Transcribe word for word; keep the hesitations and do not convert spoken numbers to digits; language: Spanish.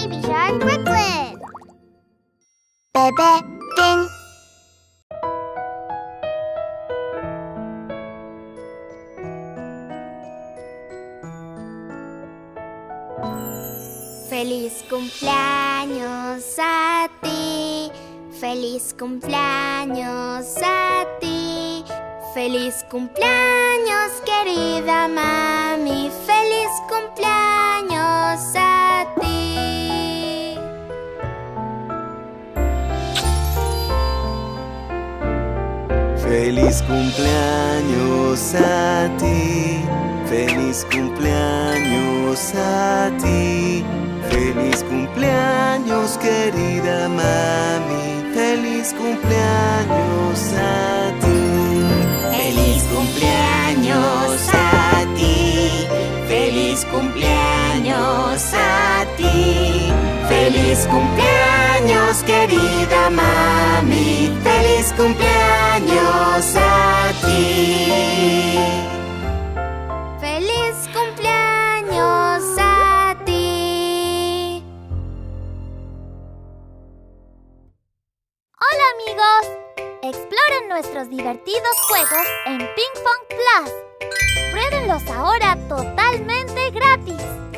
Baby Shark Brooklyn. Bebé Finn. Feliz cumpleaños a ti, feliz cumpleaños a ti, feliz cumpleaños querida mami, feliz cumpleaños a ti. Feliz cumpleaños a ti, feliz cumpleaños a ti, feliz cumpleaños querida mami, feliz cumpleaños a ti. Feliz cumpleaños a ti, feliz cumpleaños a ti, feliz cumpleaños querida mami, feliz cumpleaños a ti. Feliz cumpleaños a ti. Hola amigos, exploren nuestros divertidos juegos en Ping Pong Plus. Pruébenlos ahora totalmente gratis.